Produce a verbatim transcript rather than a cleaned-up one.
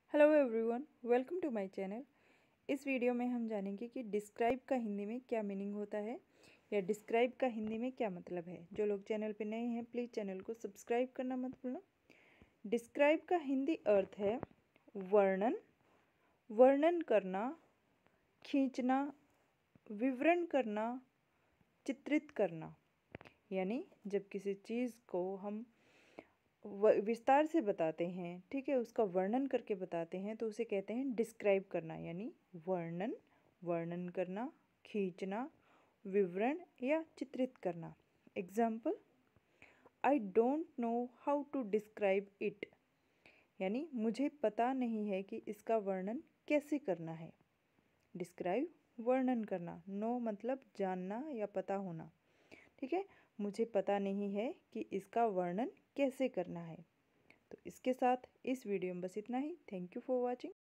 Hello everyone, welcome to my channel. इस video में हम जानेंगे कि डिस्क्राइब का हिंदी में क्या मीनिंग होता है या डिस्क्राइब का हिंदी में क्या मतलब है। जो लोग चैनल पे नए हैं प्लीज़ चैनल को सब्सक्राइब करना मत भूलना। डिस्क्राइब का हिंदी अर्थ है वर्णन, वर्णन करना, खींचना, विवरण करना, चित्रित करना। यानी जब किसी चीज़ को हम विस्तार से बताते हैं, ठीक है, उसका वर्णन करके बताते हैं तो उसे कहते हैं डिस्क्राइब करना। यानी वर्णन, वर्णन करना, खींचना, विवरण या चित्रित करना। Example, I don't know how to describe it. यानी मुझे पता नहीं है कि इसका वर्णन कैसे करना है। डिस्क्राइब वर्णन करना, नो मतलब जानना या पता होना, ठीक है। मुझे पता नहीं है कि इसका वर्णन कैसे करना है। तो इसके साथ इस वीडियो में बस इतना ही। Thank you for watching.